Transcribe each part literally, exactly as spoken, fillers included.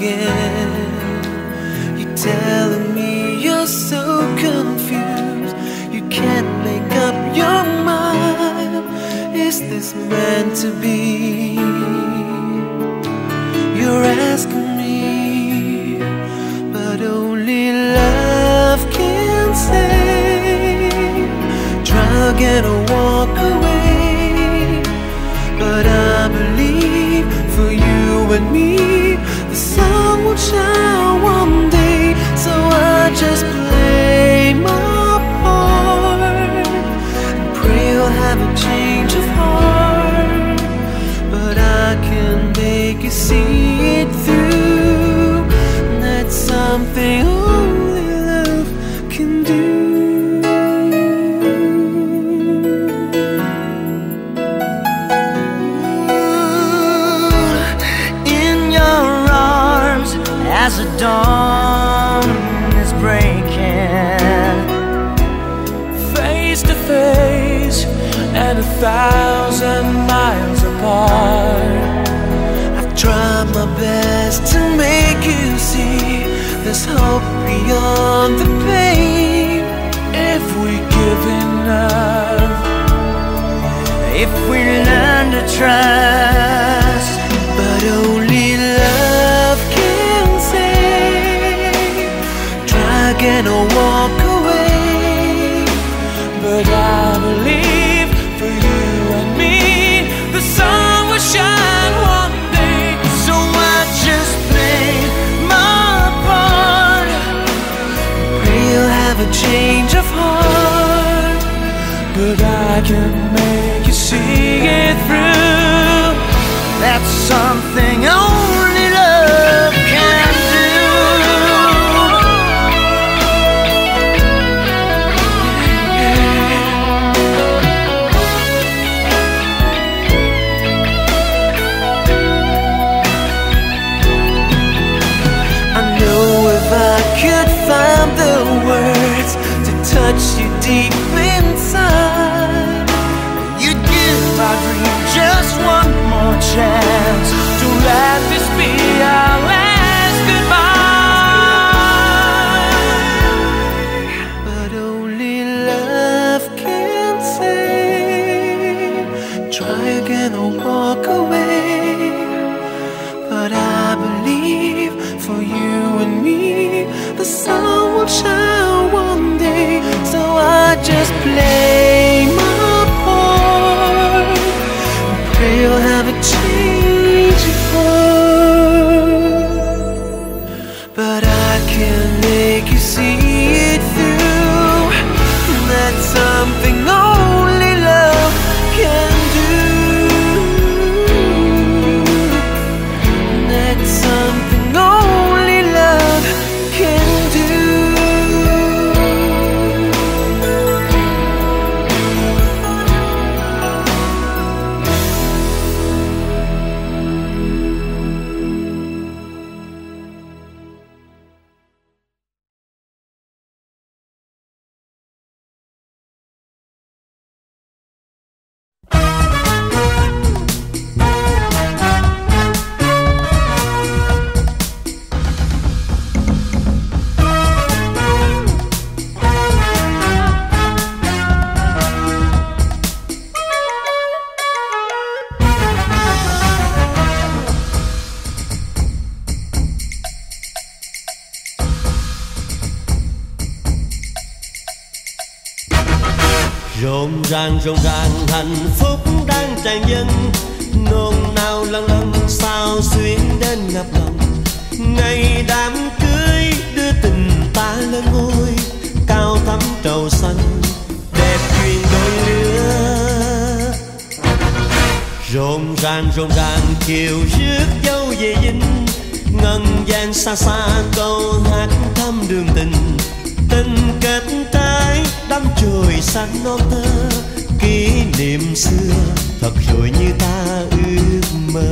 again. You're telling me you're so confused, you can't make up your mind. Is this meant to be? You're asking me, but only love can say. Try again or walk away, but I believe for you and me the sun will shine one day. So I just play my part and pray you'll have a change of heart. But I can make you see it through. That's something only love can do. As the dawn is breaking, face to face and a thousand miles apart, I've tried my best to make you see there's hope beyond the pain. if we give enough, if we learn to trust. But only love can save. Try again or walk away, but I believe for you and me the sun will shine one day. So I just play my part, pray you'll have a change of heart. But I can make you see it through. That's something only love can do. I know if I could find the words to touch you deep inside, You'd give my dream just one more chance To let this be our last goodbye. but only love can save. Try again or walk away, but I believe for you and me the sun will shine one day. So I just play my part and pray you'll have a change of heart. But I can make you see it through. That's something only love can do. That's something only love can do. Rộn ràng rộn ràng hạnh phúc đang tràn dâng, nôn nao lâng lâng sao xuyến đến ngập lòng. Ngày đám cưới đưa tình ta lên ngôi, cao thắm trầu xanh đẹp duyên đôi lứa. Rộn ràng rộn ràng chiều rước dâu về dinh, ngân vang xa xa câu hát thăm đường tình. Tình kết trái đắm trôi sang non thơ, kỷ niệm xưa thật rồi như ta ước mơ.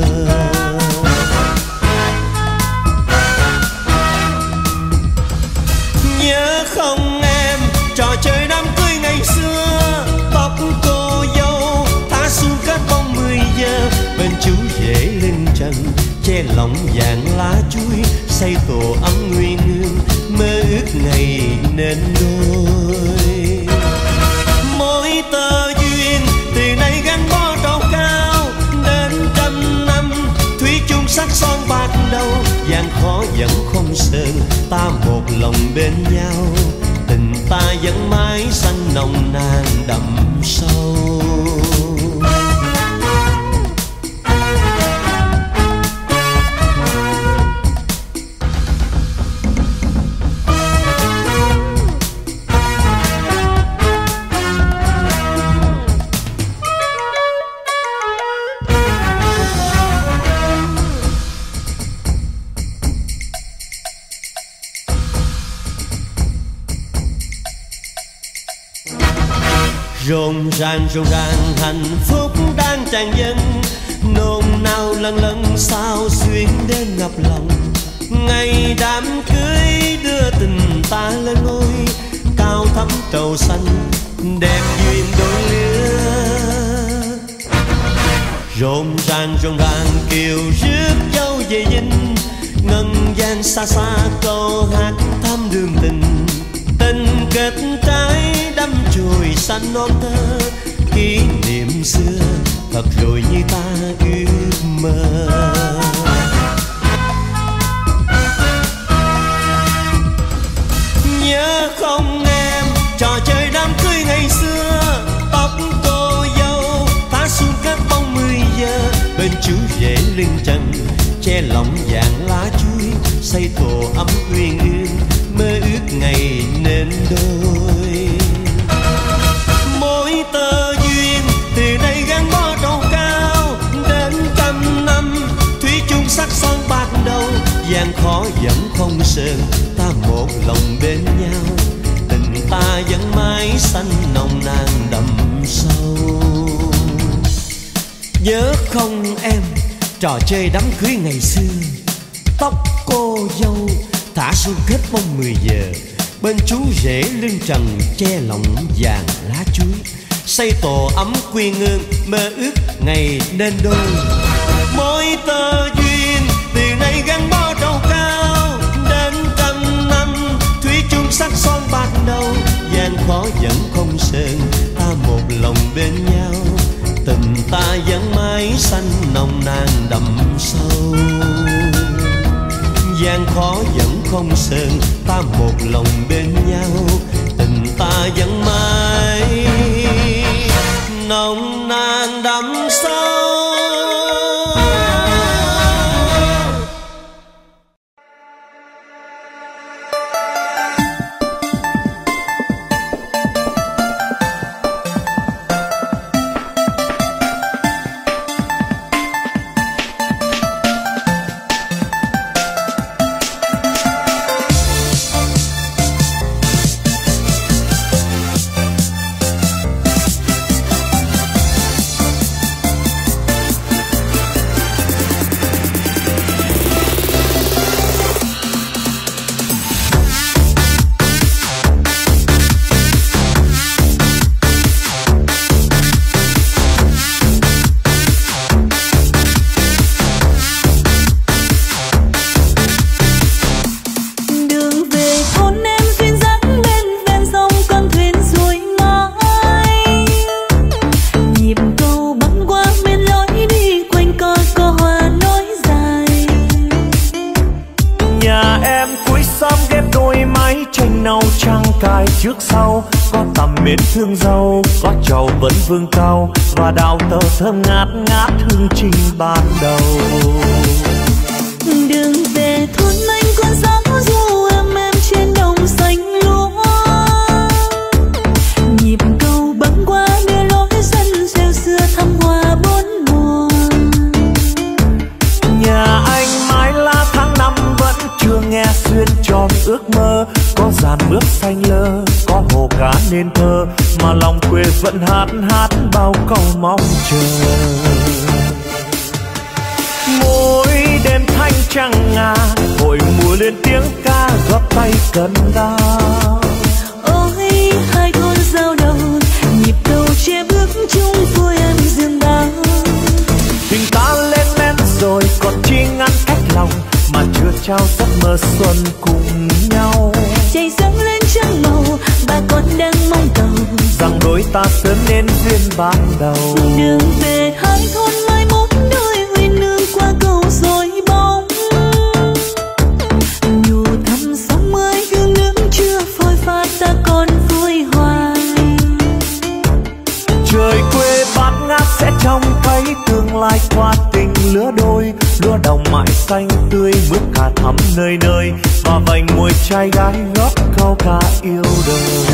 Nhớ không em trò chơi đám cưới ngày xưa, tóc cô dâu thả xuống kết bóng mười giờ, bên chú rể lên trần che lòng vàng lá chuối, xây tổ ấm nguyên hương, mơ ước ngày nên đôi. Mỗi tơ duyên từ nay gắn bó trầu cao, đến trăm năm thủy chung sắc son bạc đầu. Gian khó vẫn không sơn, ta một lòng bên nhau, tình ta vẫn mãi xanh nồng nàn đậm sâu. Rộn ràng rộn ràng hạnh phúc đang tràn dâng, nôn nao lần lần sao xuyến đến ngập lòng. Ngày đám cưới đưa tình ta lên ngôi, cao thắm trầu xanh đẹp duyên đôi lứa. Rộn ràng rộn ràng kiều rước dâu về dinh, ngân gian xa xa câu hát thăm đường tình. Tình kết trái đắm chồi xanh non thơ, kỷ niệm xưa thật rồi như ta ước mơ. Nhớ không em trò chơi đám cưới ngày xưa, tóc cô dâu thả xuống các bóng mười giờ. Bên chú rể lưng trần che lòng vàng lá chuối, xây tổ ấm uyên ương, mơ ước ngày nên đôi. Mỗi tơ duyên từ đây gắn bó trầu cao, đến trăm năm thủy chung sắc son bạc đầu. Gian khó vẫn không sơn, ta một lòng bên nhau, tình ta vẫn mãi xanh nồng nàn đậm sâu. Nhớ không em trò chơi đám cưới ngày xưa, tóc cô dâu thả xuống kết bông mười giờ. Bên chú rể lưng trần che lòng vàng lá chuối, xây tổ ấm quy ngương, mơ ước ngày nên đôi. Mỗi tơ duyên từ nay gắn bó trầu cao, đến trăm năm thủy chung sắc son bạc đầu. Gian khó vẫn không sơn, ta một lòng bên nhau, tình ta vẫn mãi xanh nồng nàn đậm sâu. Gian khó vẫn không sơn, ta một lòng bên nhau, tình ta vẫn mãi nồng nàn đậm sâu. Trước sau có tầm mến thương dâu, có trầu vẫn vương cao và đào tơ thơm ngát ngát hương trình ban đầu. Đường về thôn anh con giáo du em em trên đồng xanh lúa, nhịp cầu băng qua đưa lối dân rêu xưa thăm hoa bốn mùa. Nhà anh mái lá tháng năm vẫn chưa nghe xuyên tròn ước mơ, có dàn mướp xanh lơ, có hồ cá nên thơ, mà lòng quê vẫn hát hát bao câu mong chờ. Mỗi đêm thanh trăng ngà, hội mùa lên tiếng ca góp tay cần đao. Ôi hai thôn giao đầu, nhịp cầu che bước chung vui em dương đau. Tình ta lên lên rồi còn chi ngăn cách lòng, mà chưa trao giấc mơ xuân cùng nhau. Trời dâng lên trăng màu, bà con đang mong cầu rằng đôi ta sớm nên duyên ban đầu. Đường về hai thôn mai một đôi uyên nương qua cầu rồi bóng. Nhủ thăm sóng mới hương nước chưa phôi pha ta còn vui hoài. Trời quê bát ngát sẽ trông thấy tương lai qua tình lứa đôi. Lúa đồng mãi xanh tươi mướt cả thắm nơi nơi, và vành môi trai gái góp câu ca yêu đời.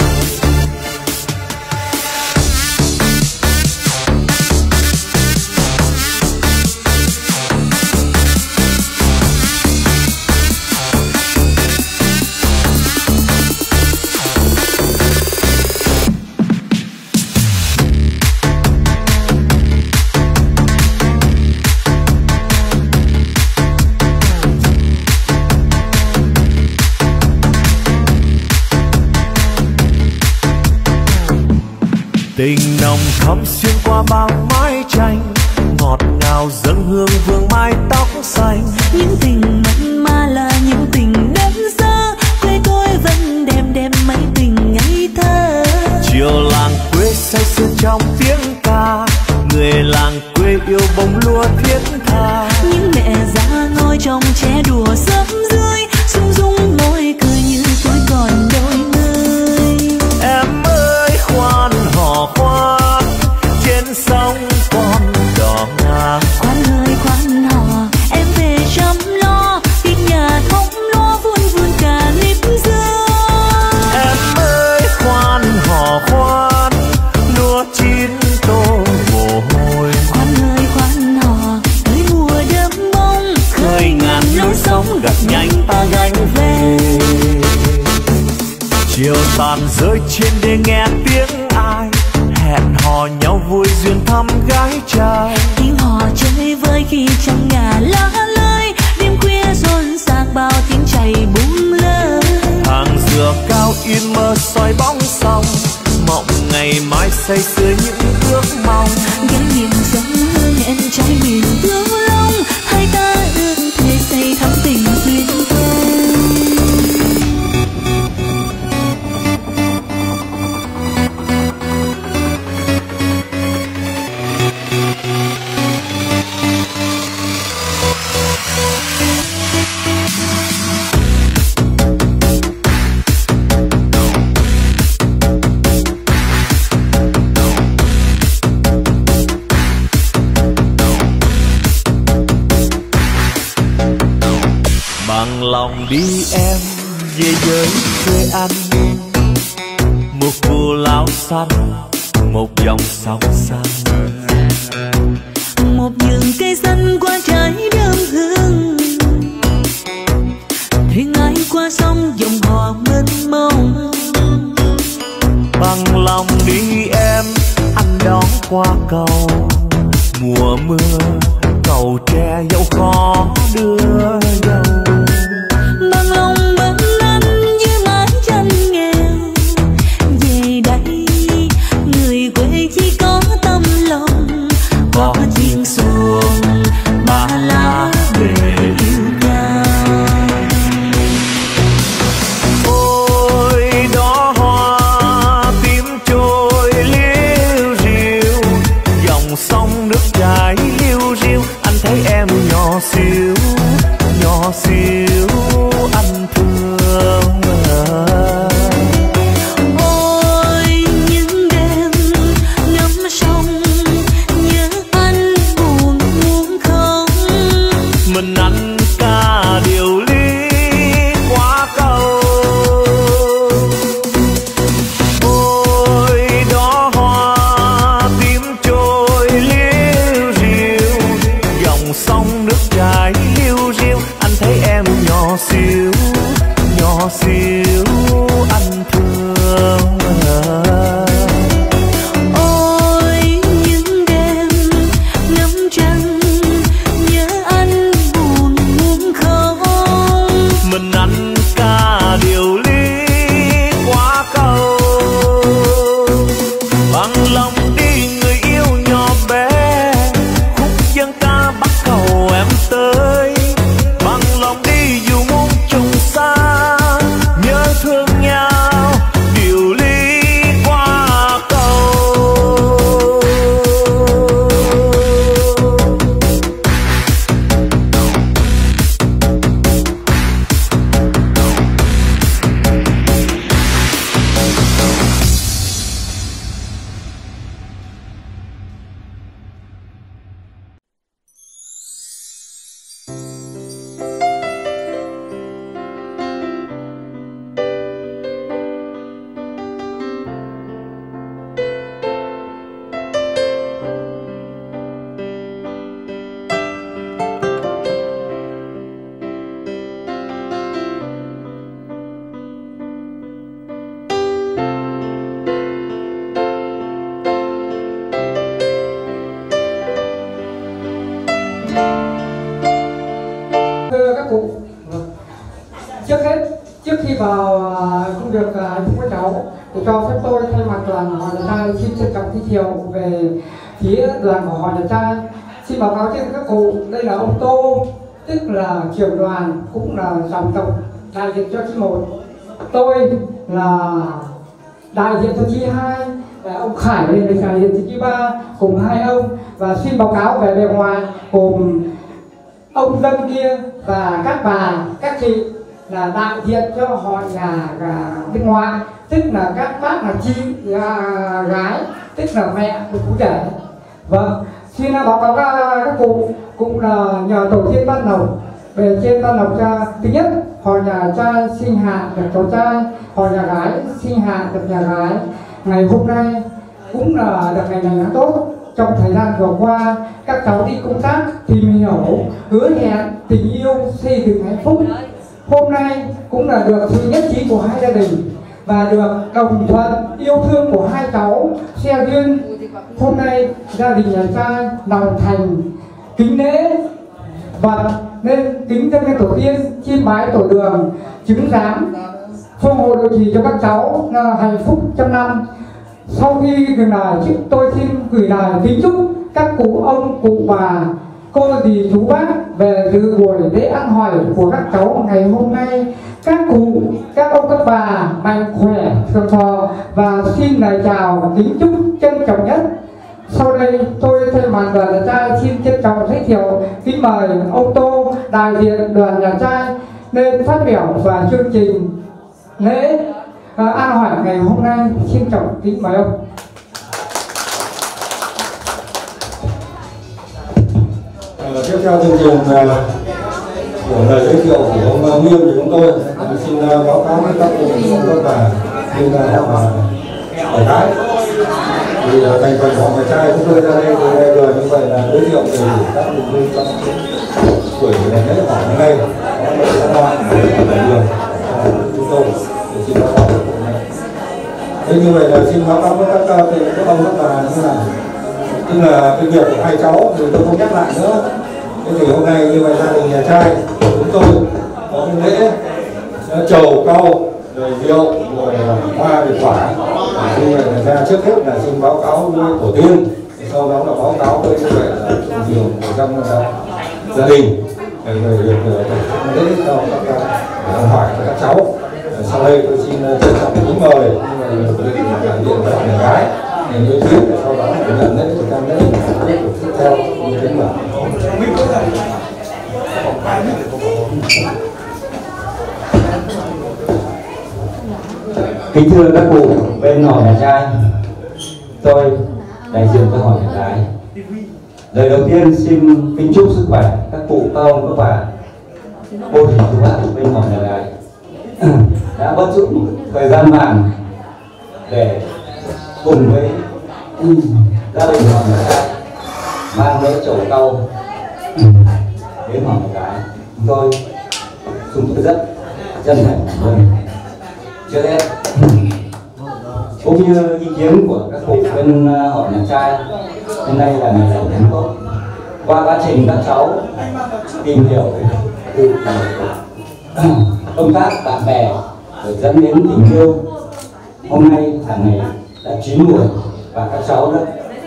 Tình nồng thắm xuyên qua bao mái tranh, ngọt ngào dâng hương vương mái tóc xanh. Những tình mặn mà là những tình đơn sơ, quê tôi vẫn đêm đêm mấy tình ngây thơ. Chiều làng quê say sưa trong tiếng ca, người làng quê yêu bông lúa thiết tha. Những mẹ già ngồi trong che đùa sớm dưới, rung rung môi cười như tuổi còn đôi mươi. Em ơi khoan hò khoan, trên sông con đò ngang. Khoan ơi khoan hò, em về chăm lo, tiếng nhà thống lo vun vun cả nếp dưa. Em ơi khoan hò khoan, lúa chín tô mồ hôi. Khoan ơi khoan hò, tới mùa đơm bông, khơi ngàn lối sóng gặt nhanh ta gánh về. Chiều tàn rơi trên đê nghe tiếng ai, hẹn hò nhau vui duyên thăm gái trai. Tiếng hò chơi vơi khi trong nhà lá lơi, đêm khuya rộn ràng bao tiếng chảy bung lơ. Hàng dừa cao in mơ soi bóng sông, mộng ngày mai say sưa những ước mong. Ghé nhìn dâng hương hẹn trái miền thương long, hai ta ước thề xây thắm tình duyên thơ. Bằng lòng đi em về với quê anh, một cù lao xanh, một dòng sông xanh. Một vườn cây xanh qua trái đơm hương, thuyền ai qua sông dòng hò mênh mông. Bằng lòng đi em, anh đón qua cầu. Mùa mưa cầu tre dẫu khó đưa dâu. Bằng lòng bên anh như mái tranh nghèo, về đây người quê chỉ có tâm lòng. Có chiên xuồng ba lá về yêu nhau. Ôi đó hoa tím trôi liêu riêu, dòng sông nước chảy liêu riêu. Anh thấy em nhỏ xíu, nhỏ xíu anh thương. Ôi những đêm ngắm sông, nhớ anh buồn muốn không. Mình anh ca điều ly qua cầu. Ôi đó hoa tím trôi liêu riêu, dòng sông nước chảy liêu riêu. Anh thấy em nhỏ xíu, nhỏ xíu anh thương. Ôi những đêm ngắm trăng, nhớ anh buồn muốn không. Mình anh ca điều ly qua cầu. Bằng lòng đi người yêu nhỏ bé, khúc dân ca bắt cầu em tới. Bằng lòng đi trước hết, trước khi vào công việc hạnh phúc với cháu, thì cho phép tôi thay mặt đoàn họ nhà trai xin trân trọng giới thiệu về phía đoàn của họ nhà trai. Xin báo cáo trên các cụ, đây là ông Tô, tức là trưởng đoàn, cũng là dòng tộc đại diện cho chi một. Tôi là đại diện cho chi hai, là ông Khải là đại diện cho chi ba, cùng hai ông. Và xin báo cáo về bề ngoài cùng ông dân kia và các bà, các chị là đại diện cho họ nhà bên ngoài, tức là các bác là chị gái, tức là mẹ của cụ rể. Vâng, xin báo cáo các, các cụ cũng là nhờ tổ tiên ban đầu về trên ban đầu cha. Thứ nhất, họ nhà trai sinh hạ được cháu trai, họ nhà gái sinh hạ được nhà gái. Ngày hôm nay cũng là được ngày này tốt. Trong thời gian vừa qua, các cháu đi công tác tìm hiểu, hứa hẹn tình yêu, xây dựng hạnh phúc. Hôm nay cũng là được sự nhất trí của hai gia đình và được đồng thuận yêu thương của hai cháu xe duyên. Hôm nay gia đình nhà trai lòng thành kính lễ và nên kính dâng lên tổ tiên, chiêm bái tổ đường, chứng giám phong hộ độ trì cho các cháu là hạnh phúc trăm năm. Sau khi gửi lời, tôi xin gửi lời kính chúc các cụ ông, cụ bà, cô dì chú bác về dự buổi lễ ăn hỏi của các cháu ngày hôm nay. Các cụ, các ông, các bà mạnh khỏe, trường thọ và xin lời chào kính chúc trân trọng nhất. Sau đây tôi thay mặt đoàn nhà trai xin trân trọng giới thiệu, kính mời ông Tô, đại diện đoàn nhà trai nên phát biểu và chương trình lễ à, ăn hỏi ngày hôm nay. Xin trọng kính mời ông. À, tiếp theo chương trình uh, của lời giới thiệu của ông uh, Nghiêm thì chúng tôi uh, xin uh, báo cáo với các cụ các bà như là họ ở gái thì uh, thành phần họ nhà trai chúng tôi ra đây từ đây rồi, như vậy là giới thiệu về các thành viên trong tuổi ngày lễ hỏi hôm nay có lễ xã hoa ở đường chúng tôi để xin báo cáo với cụ này. Thế như vậy là xin báo cáo với các các ông các bà như là tức là cái việc của hai cháu thì tôi không nhắc lại nữa. Thế thì hôm nay như vậy gia đình nhà trai của chúng tôi có cái lễ trầu cau rồi rượu rồi hoa rồi quả. Như vậy là ra trước hết là xin báo cáo với tổ tiên, sau đó là báo cáo với như vậy là điều của trong uh, gia đình rồi được lễ cho các ông hỏi và các cháu. Sau đây tôi xin trân trọng kính mời đại diện của nhà gái để nói chuyện, sau đó là nhận lễ của trang lễ tiếp theo như thế mà. Kính thưa các cụ bên họ nhà trai, tôi đại diện cho họ nhà gái. Lời đầu tiên xin kính chúc sức khỏe các cụ, các ông, các bà, cô dì chú bác bên họ nhà gái đã bất dụng thời gian vàng để cùng với gia đình họ nhà trai mang lễ trầu cau đến họ nhà gái. Chúng tôi chúng tôi rất chân thành cảm ơn. Trước hết cũng như ý kiến của các cụ bên họ nhà trai, hôm nay là ngày đầu tháng tốt. Qua quá trình các cháu tìm hiểu từ công tác bạn bè rồi dẫn đến tình yêu, hôm nay là ngày đã chín mùi và các cháu đã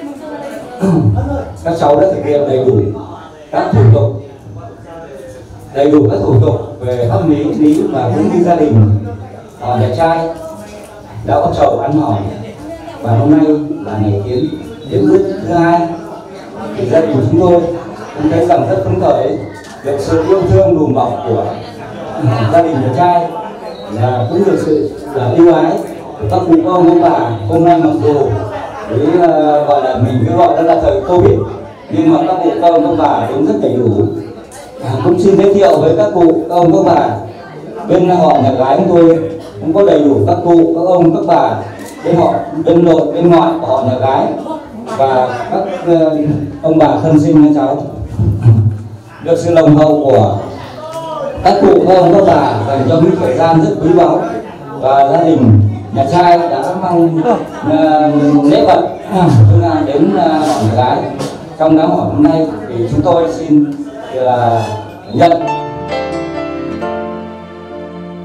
các cháu đã thực hiện đầy đủ các thủ tục đầy đủ các thủ tục về pháp lý lý và cũng như gia đình họ nhà trai đã có trầu ăn hỏi. Và hôm nay là ngày tiến tiến bước thứ hai thì gia đình chúng tôi cũng thấy rằng rất phấn khởi được sự yêu thương đùm bọc của gia đình nhà trai, là cũng được sự là yêu ái của các cụ ông các bà. Hôm nay mặc dù với uh, gọi là mình cứ gọi đó là thời Covid, nhưng mà các cụ các ông các bà cũng rất đầy đủ. À, cũng xin giới thiệu với các cụ các ông các bà bên họ nhà gái chúng tôi cũng có đầy đủ các cụ các ông các bà bên họ bên nội bên ngoại của họ nhà gái và các uh, ông bà thân sinh các cháu. Được sự đồng hậu của các cụ các ông các bà dành cho những thời gian rất quý báu, và gia đình nhà trai đã mang uh, lễ vật uh, đến uh, họ nhà gái. Trong đám hỏi hôm nay thì chúng tôi xin là uh, nhận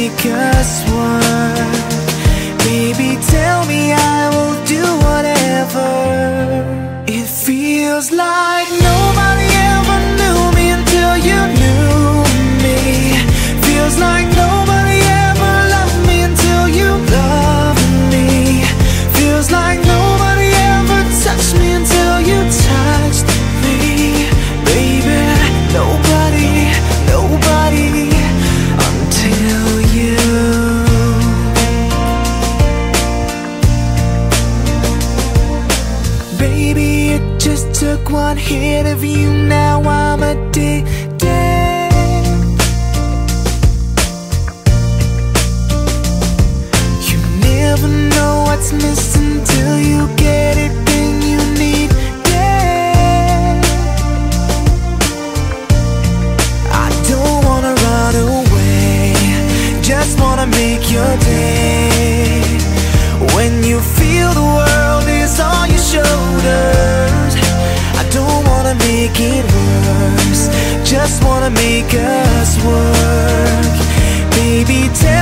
make us work. Baby, tell me I will do whatever. It feels like nobody ever knew me until you knew me. Feels like nobody ever loved me until you loved me. Feels like nobody ever touched me until you touched me. Baby, nobody, nobody until you. Baby, it just took one hit of you, now I'm addicted. You never know what's missing till you get it, then you need it. I don't wanna run away, just wanna make your day. When you feel the world is on your shoulders, I don't wanna make it worse, just wanna make us work. Baby, tell